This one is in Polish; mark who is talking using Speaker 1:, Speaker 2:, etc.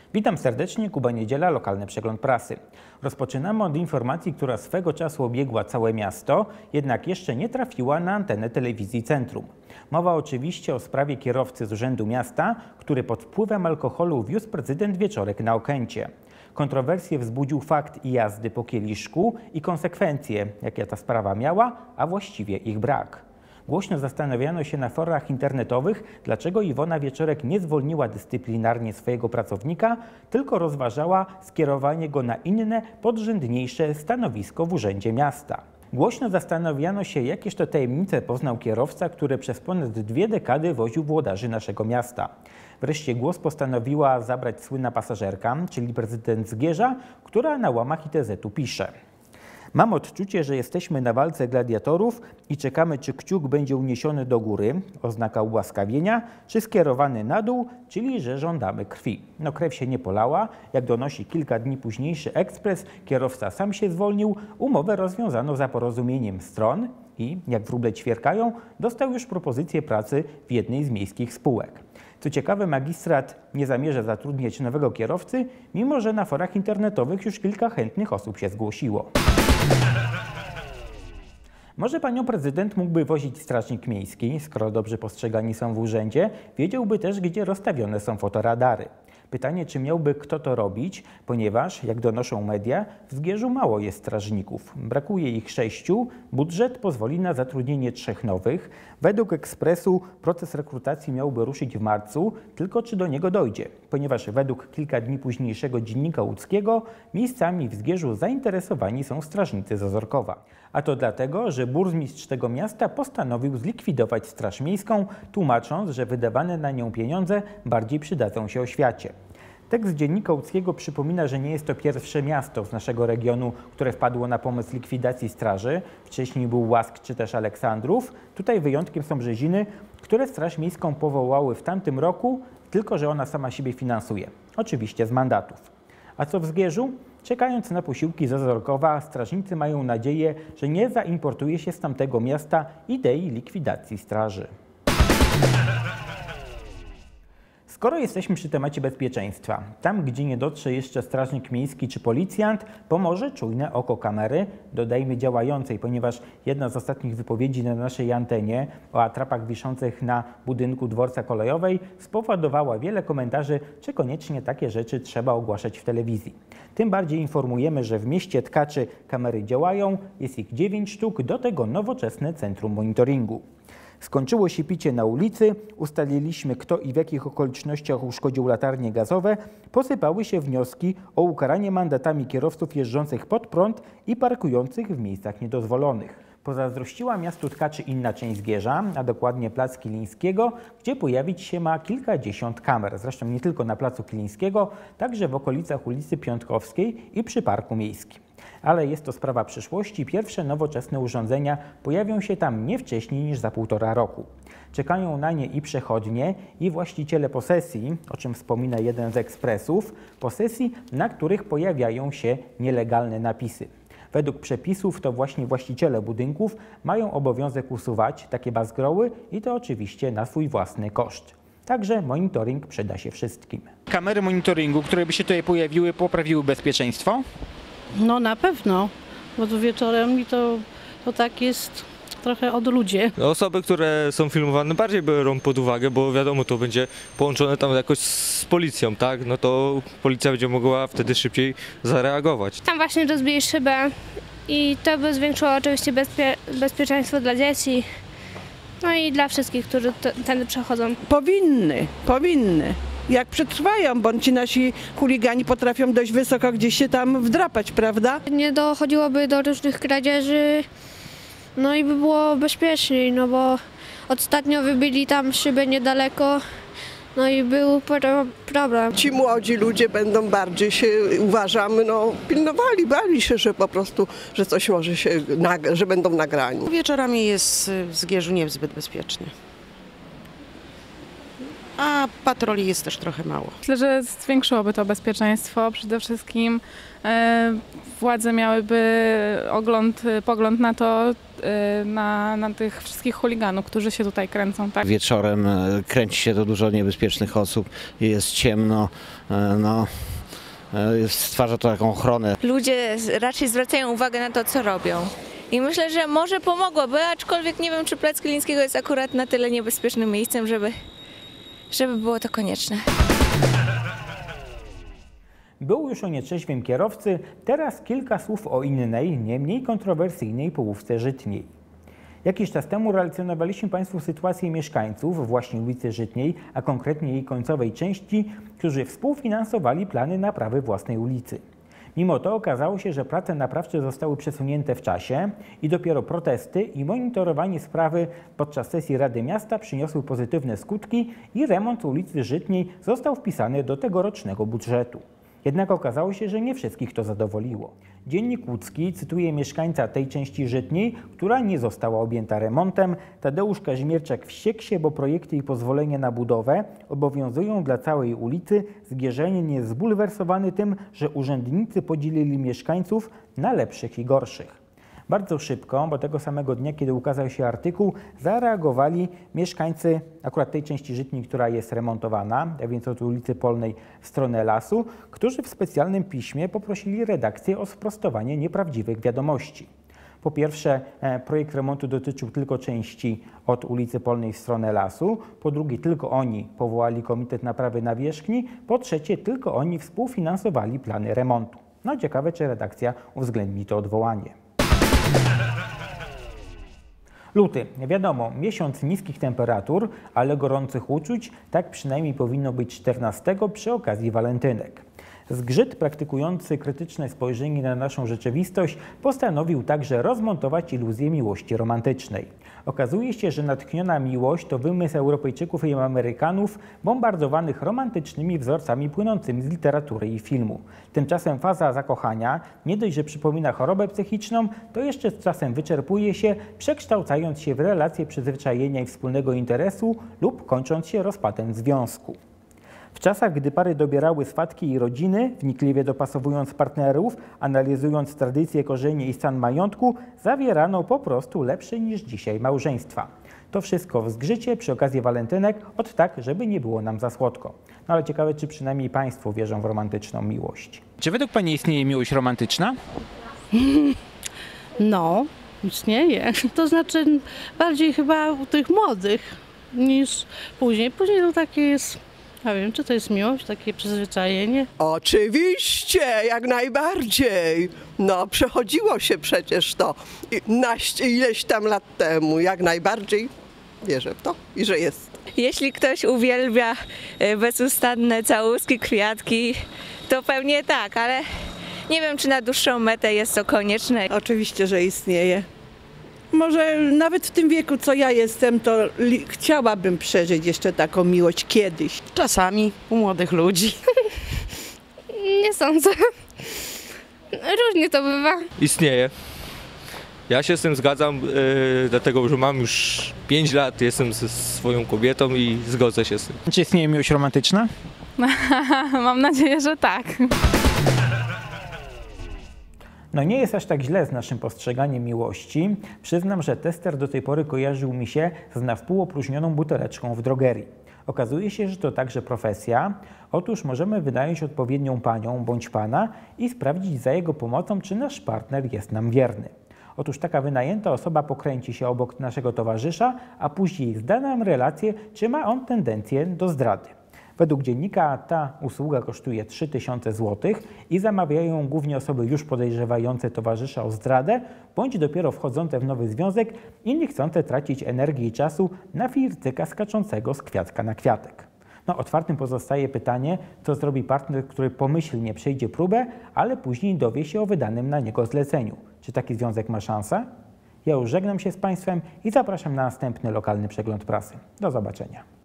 Speaker 1: Witam serdecznie, Kuba Niedziela, lokalny przegląd prasy. Rozpoczynamy od informacji, która swego czasu obiegła całe miasto, jednak jeszcze nie trafiła na antenę telewizji Centrum. Mowa oczywiście o sprawie kierowcy z Urzędu Miasta, który pod wpływem alkoholu wiózł prezydent Wieczorek na Okęcie. Kontrowersje wzbudził fakt jazdy po kieliszku i konsekwencje, jakie ta sprawa miała, a właściwie ich brak. Głośno zastanawiano się na forach internetowych, dlaczego Iwona Wieczorek nie zwolniła dyscyplinarnie swojego pracownika, tylko rozważała skierowanie go na inne, podrzędniejsze stanowisko w Urzędzie Miasta. Głośno zastanawiano się, jakież to tajemnice poznał kierowca, który przez ponad 2 dekady woził włodarzy naszego miasta. Wreszcie głos postanowiła zabrać słynna pasażerka, czyli prezydent Zgierza, która na łamach ITZ-u pisze: Mam odczucie, że jesteśmy na walce gladiatorów i czekamy, czy kciuk będzie uniesiony do góry, oznaka ułaskawienia, czy skierowany na dół, czyli że żądamy krwi. No krew się nie polała, jak donosi kilka dni późniejszy Ekspres, kierowca sam się zwolnił, umowę rozwiązano za porozumieniem stron i, jak wróble ćwierkają, dostał już propozycję pracy w jednej z miejskich spółek. Co ciekawe, magistrat nie zamierza zatrudniać nowego kierowcy, mimo że na forach internetowych już kilka chętnych osób się zgłosiło. Może panią prezydent mógłby wozić strażnik miejski, skoro dobrze postrzegani są w urzędzie, wiedziałby też, gdzie rozstawione są fotoradary. Pytanie, czy miałby kto to robić, ponieważ, jak donoszą media, w Zgierzu mało jest strażników. Brakuje ich 6, budżet pozwoli na zatrudnienie 3 nowych. Według Ekspresu proces rekrutacji miałby ruszyć w marcu, tylko czy do niego dojdzie? Ponieważ według kilka dni późniejszego Dziennika Łódzkiego miejscami w Zgierzu zainteresowani są strażnicy z Ozorkowa. A to dlatego, że burmistrz tego miasta postanowił zlikwidować Straż Miejską, tłumacząc, że wydawane na nią pieniądze bardziej przydadzą się oświacie. Tekst Dziennika Łódzkiego przypomina, że nie jest to pierwsze miasto z naszego regionu, które wpadło na pomysł likwidacji straży. Wcześniej był Łask czy też Aleksandrów. Tutaj wyjątkiem są Brzeziny, które Straż Miejską powołały w tamtym roku, tylko że ona sama siebie finansuje. Oczywiście z mandatów. A co w Zgierzu? Czekając na posiłki z Ozorkowa, strażnicy mają nadzieję, że nie zaimportuje się z tamtego miasta idei likwidacji straży. Skoro jesteśmy przy temacie bezpieczeństwa, tam gdzie nie dotrze jeszcze strażnik miejski czy policjant, pomoże czujne oko kamery, dodajmy działającej, ponieważ jedna z ostatnich wypowiedzi na naszej antenie o atrapach wiszących na budynku dworca kolejowej spowodowała wiele komentarzy, czy koniecznie takie rzeczy trzeba ogłaszać w telewizji. Tym bardziej informujemy, że w mieście Tkaczy kamery działają, jest ich 9 sztuk, do tego nowoczesne centrum monitoringu. Skończyło się picie na ulicy, ustaliliśmy, kto i w jakich okolicznościach uszkodził latarnie gazowe, posypały się wnioski o ukaranie mandatami kierowców jeżdżących pod prąd i parkujących w miejscach niedozwolonych. Pozazdrościła miastu Tkaczy inna część Zgierza, a dokładnie Plac Kilińskiego, gdzie pojawić się ma kilkadziesiąt kamer. Zresztą nie tylko na Placu Kilińskiego, także w okolicach ulicy Piątkowskiej i przy Parku Miejskim. Ale jest to sprawa przyszłości. Pierwsze nowoczesne urządzenia pojawią się tam nie wcześniej niż za 1,5 roku. Czekają na nie i przechodnie, i właściciele posesji, o czym wspomina jeden z ekspresów, posesji, na których pojawiają się nielegalne napisy. Według przepisów to właśnie właściciele budynków mają obowiązek usuwać takie bazgroły i to oczywiście na swój własny koszt. Także monitoring przyda się wszystkim. Kamery monitoringu, które by się tutaj pojawiły, poprawiły bezpieczeństwo?
Speaker 2: No na pewno, bo tu wieczorem i to tak jest trochę odludzie.
Speaker 3: Osoby, które są filmowane, bardziej biorą pod uwagę, bo wiadomo, to będzie połączone tam jakoś z policją, tak? No to policja będzie mogła wtedy szybciej zareagować.
Speaker 4: Tam właśnie rozbije szybę i to by zwiększyło oczywiście bezpieczeństwo dla dzieci, no i dla wszystkich, którzy tędy przechodzą.
Speaker 5: Powinny. Jak przetrwają, bądź ci nasi chuligani potrafią dość wysoko gdzieś się tam wdrapać, prawda?
Speaker 4: Nie dochodziłoby do różnych kradzieży, no i by było bezpieczniej, no bo ostatnio wybili tam szybę niedaleko, no i był problem.
Speaker 6: Ci młodzi ludzie będą bardziej się, uważamy, pilnowali, bali się, że po prostu, że coś może się, że będą nagrani.
Speaker 7: Wieczorami jest w Zgierzu niezbyt bezpiecznie. A patroli jest też trochę mało.
Speaker 8: Myślę, że zwiększyłoby to bezpieczeństwo. Przede wszystkim władze miałyby pogląd na to, na tych wszystkich chuliganów, którzy się tutaj kręcą. Tak?
Speaker 9: Wieczorem kręci się to dużo niebezpiecznych osób, jest ciemno, stwarza to taką ochronę.
Speaker 10: Ludzie raczej zwracają uwagę na to, co robią. I myślę, że może pomogłoby, aczkolwiek nie wiem, czy Plac Kilińskiego jest akurat na tyle niebezpiecznym miejscem, żeby było to konieczne.
Speaker 1: Było już o nietrzeźwym kierowcy, teraz kilka słów o innej, nie mniej kontrowersyjnej połówce Żytniej. Jakiś czas temu relacjonowaliśmy Państwu sytuację mieszkańców właśnie ulicy Żytniej, a konkretnie jej końcowej części, którzy współfinansowali plany naprawy własnej ulicy. Mimo to okazało się, że prace naprawcze zostały przesunięte w czasie i dopiero protesty i monitorowanie sprawy podczas sesji Rady Miasta przyniosły pozytywne skutki i remont ulicy Żytniej został wpisany do tegorocznego budżetu. Jednak okazało się, że nie wszystkich to zadowoliło. Dziennik Łódzki cytuje mieszkańca tej części Żytniej, która nie została objęta remontem. Tadeusz Kazimierczak wściekł się, bo projekty i pozwolenia na budowę obowiązują dla całej ulicy. Zgierzenin jest zbulwersowany tym, że urzędnicy podzielili mieszkańców na lepszych i gorszych. Bardzo szybko, bo tego samego dnia, kiedy ukazał się artykuł, zareagowali mieszkańcy akurat tej części Żytniej, która jest remontowana, a więc od ulicy Polnej w stronę lasu, którzy w specjalnym piśmie poprosili redakcję o sprostowanie nieprawdziwych wiadomości. Po pierwsze, projekt remontu dotyczył tylko części od ulicy Polnej w stronę lasu, po drugie, tylko oni powołali Komitet Naprawy Nawierzchni, po trzecie, tylko oni współfinansowali plany remontu. No ciekawe, czy redakcja uwzględni to odwołanie. Luty, wiadomo, miesiąc niskich temperatur, ale gorących uczuć, tak przynajmniej powinno być 14 przy okazji walentynek. Zgrzyt praktykujący krytyczne spojrzenie na naszą rzeczywistość postanowił także rozmontować iluzję miłości romantycznej. Okazuje się, że natchniona miłość to wymysł Europejczyków i Amerykanów bombardowanych romantycznymi wzorcami płynącymi z literatury i filmu. Tymczasem faza zakochania nie dość, że przypomina chorobę psychiczną, to jeszcze z czasem wyczerpuje się, przekształcając się w relacje przyzwyczajenia i wspólnego interesu lub kończąc się rozpadem związku. W czasach, gdy pary dobierały swatki i rodziny, wnikliwie dopasowując partnerów, analizując tradycje, korzenie i stan majątku, zawierano po prostu lepsze niż dzisiaj małżeństwa. To wszystko w zgrzycie przy okazji walentynek, od tak, żeby nie było nam za słodko. No ale ciekawe, czy przynajmniej Państwo wierzą w romantyczną miłość.
Speaker 11: Czy według Pani istnieje miłość romantyczna?
Speaker 2: No, istnieje. To znaczy bardziej chyba u tych młodych niż później. Później to takie jest... Ja wiem, czy to jest miłość, takie przyzwyczajenie?
Speaker 6: Oczywiście, jak najbardziej. No, przechodziło się przecież to ileś tam lat temu. Jak najbardziej wierzę w to i że jest.
Speaker 10: Jeśli ktoś uwielbia bezustanne całuski, kwiatki, to pewnie tak, ale nie wiem, czy na dłuższą metę jest to konieczne.
Speaker 5: Oczywiście, że istnieje. Może nawet w tym wieku, co ja jestem, to chciałabym przeżyć jeszcze taką miłość kiedyś.
Speaker 7: Czasami u młodych ludzi.
Speaker 4: Nie sądzę. Różnie to bywa.
Speaker 3: Istnieje. Ja się z tym zgadzam, dlatego że mam już 5 lat, jestem ze swoją kobietą i zgodzę się z tym.
Speaker 11: Czy istnieje miłość romantyczna?
Speaker 8: Mam nadzieję, że tak.
Speaker 1: No nie jest aż tak źle z naszym postrzeganiem miłości. Przyznam, że tester do tej pory kojarzył mi się z na wpół opróżnioną buteleczką w drogerii. Okazuje się, że to także profesja. Otóż możemy wynająć odpowiednią panią bądź pana i sprawdzić za jego pomocą, czy nasz partner jest nam wierny. Otóż taka wynajęta osoba pokręci się obok naszego towarzysza, a później zda nam relację, czy ma on tendencję do zdrady. Według dziennika ta usługa kosztuje 3000 zł i zamawiają ją głównie osoby już podejrzewające towarzysza o zdradę, bądź dopiero wchodzące w nowy związek i nie chcące tracić energii i czasu na fircyka skaczącego z kwiatka na kwiatek. No, otwartym pozostaje pytanie, co zrobi partner, który pomyślnie przejdzie próbę, ale później dowie się o wydanym na niego zleceniu. Czy taki związek ma szansę? Ja już żegnam się z Państwem i zapraszam na następny lokalny przegląd prasy. Do zobaczenia.